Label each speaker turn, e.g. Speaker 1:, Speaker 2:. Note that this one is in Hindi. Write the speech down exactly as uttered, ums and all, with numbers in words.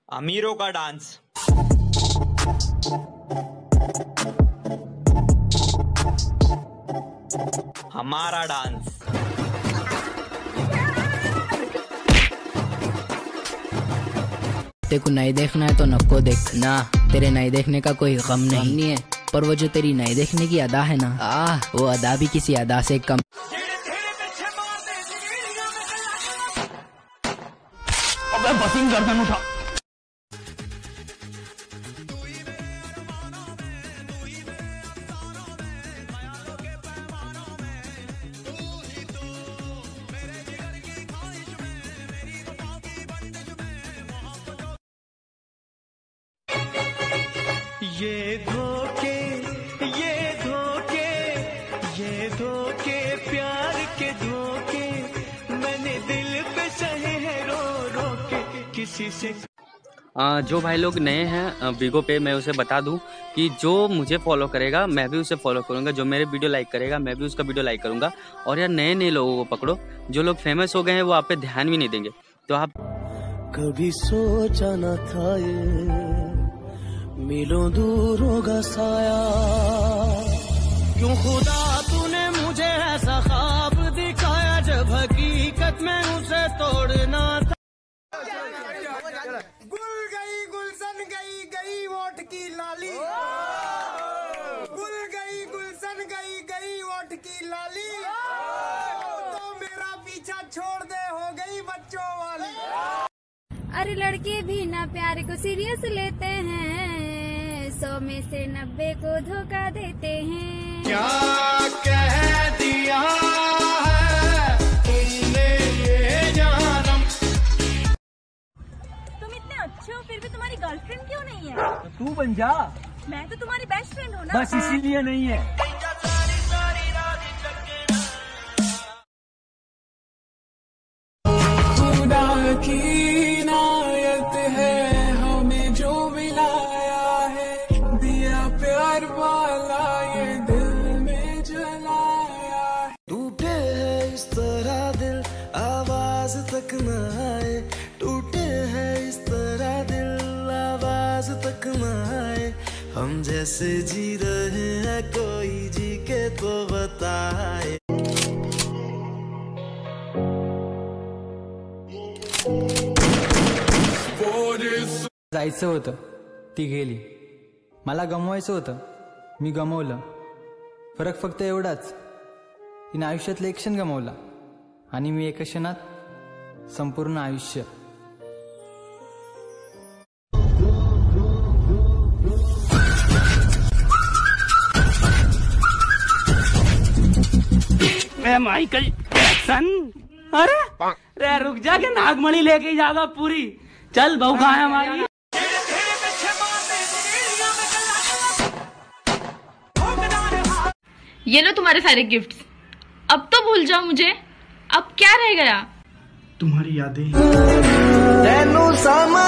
Speaker 1: अमीरों का डांस। हमारा डांस।
Speaker 2: तेरे को नहीं देखना है तो नको देख ना, तेरे नहीं देखने का कोई गम नहीं, नहीं है, पर वो जो तेरी नहीं देखने की अदा है ना, आ वो अदा भी किसी अदा से कम। अबे बसिंग गर्दन उठा।
Speaker 3: ये धोखे ये धोखे ये धोखे प्यार के धोखे मैंने दिल पे सहे हैं रो रो के किसी से।
Speaker 4: आ, जो भाई लोग नए हैं बिगो पे, मैं उसे बता दूं कि जो मुझे फॉलो करेगा मैं भी उसे फॉलो करूंगा, जो मेरे वीडियो लाइक करेगा मैं भी उसका वीडियो लाइक करूंगा। और यार नए नए लोगों को पकड़ो, जो लोग फेमस हो गए हैं वो आप पे ध्यान भी नहीं देंगे। तो आप
Speaker 3: कभी सोचा न था ये मिलों दूर होगा साया, क्यों खुदा तूने मुझे ऐसा ख्वाब दिखाया जब हकीकत में उसे तोड़ना था। गुल गई गुलशन गई गई वोट की लाली, गुल गई गुलशन गई गई वोट की लाली, तो मेरा पीछा छोड़ दे हो गई बच्चों वाली।
Speaker 5: अरे लड़के भी ना प्यार को सीरियस लेते हैं, सौ में से नब्बे को धोखा देते हैं।
Speaker 3: क्या कह दिया है तुमने ये जानम।
Speaker 5: तुम इतने अच्छे हो फिर भी तुम्हारी गर्लफ्रेंड क्यों नहीं है?
Speaker 6: तो तू बन जा।
Speaker 5: मैं तो तुम्हारी बेस्ट फ्रेंड हूँ ना।
Speaker 6: बस इसीलिए नहीं है। खुदा की नायत है हमें जो मिलाया है, दिया प्यार वाला ये दिल में जलाया है।
Speaker 3: टूटे है इस तरह दिल आवाज तक न आए, टूटे है इस तरह दिल आवाज तक न आए, हम जैसे जी रहे हैं कोई जी के तो बताए।
Speaker 6: जायचं होतं ती गेली, मला गमवायचं होतं मी गमवलं, फरक फक्त एवढाच तिने आयुष्यातलं एक क्षण गमवला आणि मी एका क्षणात संपूर्ण आयुष्य।
Speaker 7: Michael Jackson. अरे रे रुक जा के नागमणि लेके जाएगा पूरी। चल बहू कहाँ है हमारी।
Speaker 8: ये लो तुम्हारे सारे गिफ्ट्स, अब तो भूल जाओ मुझे, अब क्या रह गया?
Speaker 7: तुम्हारी यादें।
Speaker 3: तेनू सामा